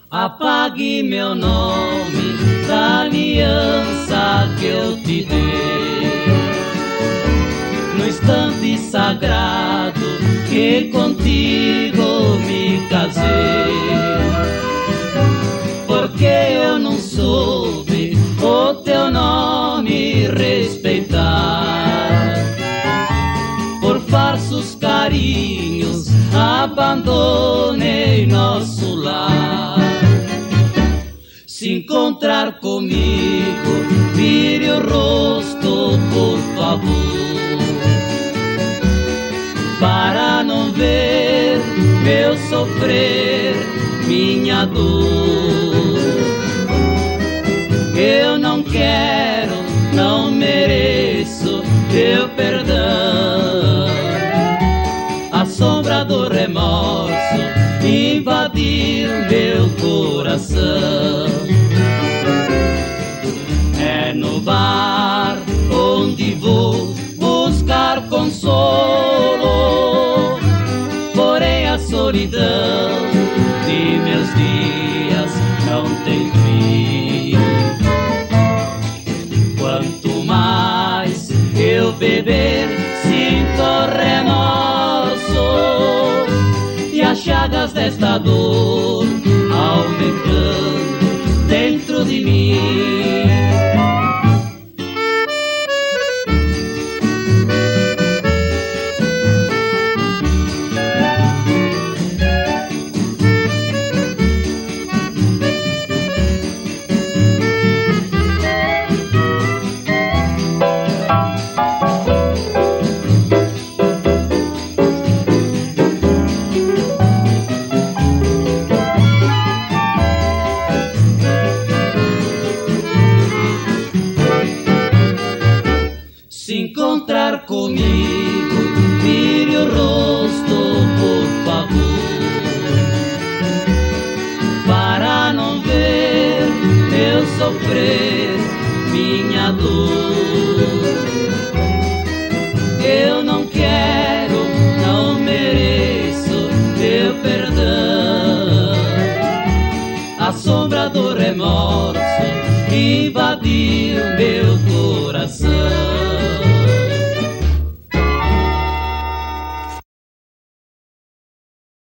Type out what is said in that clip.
Apague meu nome da aliança que eu te dei, no instante sagrado que contigo me casei, porque eu não soube o teu nome respeitar. Por falsos carinhos abandonei nosso lar. Se encontrar comigo, vire o rosto, por favor, para não ver meu sofrer, minha dor. Eu não quero, não mereço teu perdão. A sombra do remorso invadiu meu coração. É no bar onde vou buscar consolo, porém a solidão de meus dias não tem fim. Quanto mais eu beber, sinto remorso, e as chagas desta dor aumentando dentro de mim. Se encontrar comigo, vire o rosto, por favor, para não ver eu sofrer, minha dor.